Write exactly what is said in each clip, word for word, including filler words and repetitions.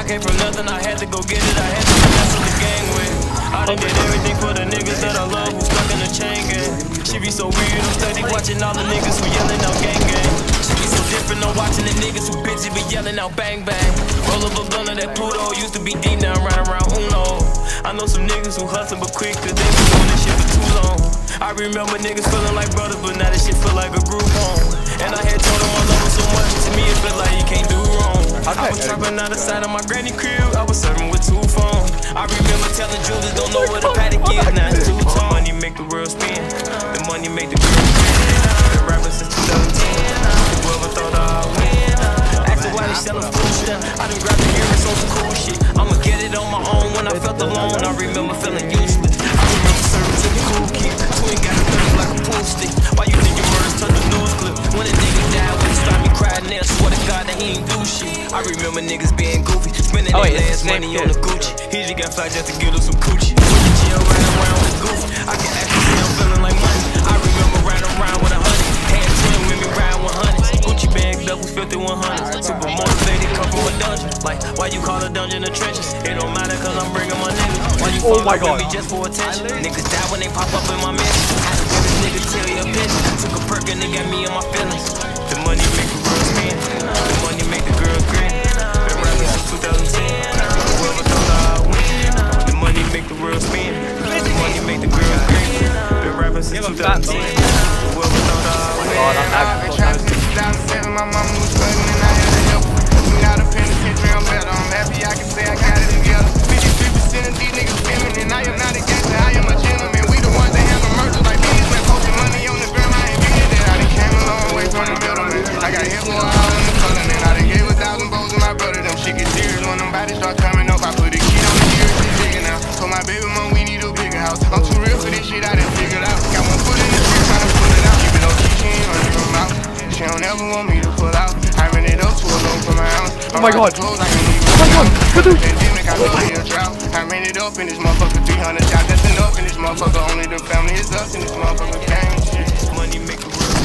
I came from nothing, I had to go get it. I had to finesse with the gang with. I done did everything for the niggas that I love who stuck in the chain gang. She be so weird, I'm steady watching all the niggas who yelling out gang gang. She be so different, I'm watching the niggas who bitches be yelling out bang bang. Roll up a gun of that Pluto, used to be deep, now right around Uno. I know some niggas who hustle but quick, cause they been doing this shit for too long. I remember niggas feeling like brothers, but now this shit feel like a group home. And I had told them I love them so much, to me it feel like you can't do wrong. I was trapping out the side of my granny crib, I was serving with two phones. I remember telling Julius, don't know where the paddock is, now it's too tall. Money make the world spin, the money make the girl spin. Been rapping since two thousand ten, whoever thought I'd win. Asked her why they selling food stuff, I done grabbed the earrings on some cool shit. I'ma get it on my own when I felt alone, I remember feeling useless. I remember serving to the cool kid, twin got a thirty like a pool stick. Why you think your murders touch the news clip? When a nigga died, when he started me crying there, swear to God that he ain't do shit. I remember niggas being goofy, spending oh, their last money on the Gucci. He just got fly just to get us some coochie. When the jail riding around with goofy, I can actually see I'm feeling like money. I remember riding around with a hundred, had twin with me riding with hundreds. Gucci bag doubles, fifty one hundreds. Super motivated, come from a dungeon. Like, why you call a dungeon the trenches? It don't matter cause I'm bringing my niggas. Why you oh fall my up God. with me just for attention? Niggas die when they pop up in my mansion. Had to give this nigga tell you a bitch. Took a perk and they got me in my feelings. The money make the girls spin, the money make the girls grin. Been rapping since two thousand ten, whoever thought I'd win. The money make the world spin, the money make the girls grin. Been rapping since two thousand ten, whoever thought I'd win. I've been trapping since two thousand seven, my mama was struggling and I had to help her. We out of penitentiary, I'm better, I'm happy I can say I got it together. fifty-three percent of these niggas feeling, and I am not a gangster, I am a gentleman. We the ones that handle murders like businessmen, posting money on the gram, I ain't getting that. I done came a long way from the middleman. I got hit for a hole in the color, and I done gave a thousand bows to my brother. Them shit get serious when them bodies start coming up. I put a key on the gear, it's digging out. Told my baby mom we need a bigger house. I'm too real for this shit, I done figured out. Got one foot in the street, trying to pull it out. Keep it on key, she ain't running her mouth. She don't ever want me to pull out. I ran it up to a low from my house. Oh my God. Clothes, I can leave oh my God. pandemic, I love me a drought. I ran it up in this motherfucker, three hundred shots. That's enough in this motherfucker. Only the family is us in this motherfucker gang shit. Money make the world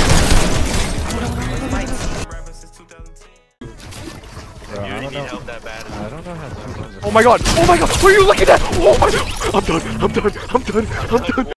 Bro, I don't know. Help that bad. I don't know how to. Oh my God! Oh my God! What are you looking at? Oh my God! I'm done! I'm done! I'm done! I'm done!